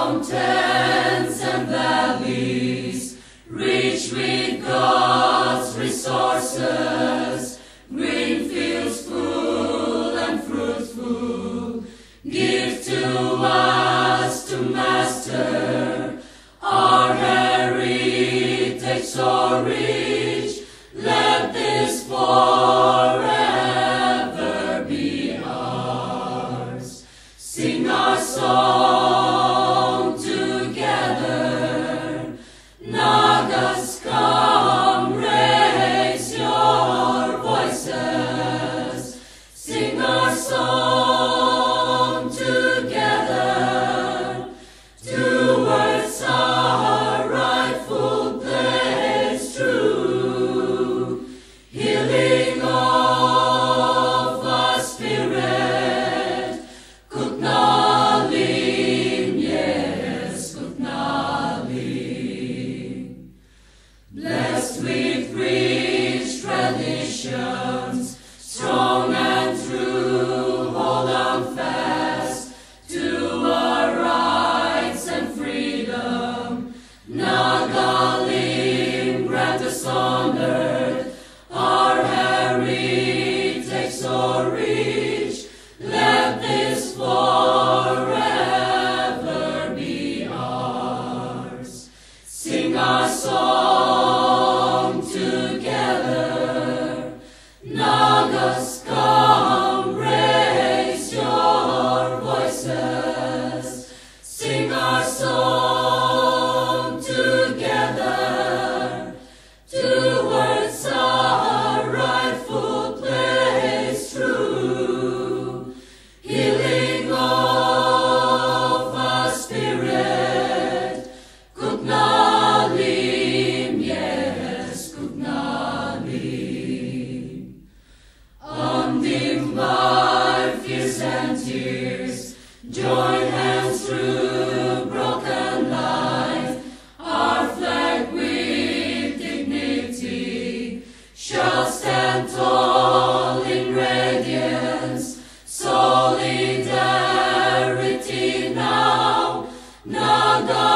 mountains and valleys, rich with God's resources, green fields full and fruitful, give to us to master our heritage so rich. Let this forever be ours. Sing our song together. Nagas, come, raise your voices. Sing our song together. Towards our rightful place true. Healing of our spirit. Kuknalim, yes, Kuknalim. Blessed with rich traditions, strong and true, hold on fast to our rights and freedom. Nagalim, grant us honored, our heritage so rich. Let this forever be ours. Sing our song together. Nagas, come, raise your voices. Sing our song together. Towards our rightful place true. Healing of our spirit. Kuknalim, yes, Kuknalim. Undimmed by fears and tears, join hands through broken life. Our flag with dignity shall stand tall in radiance. Solidarity now, Naga.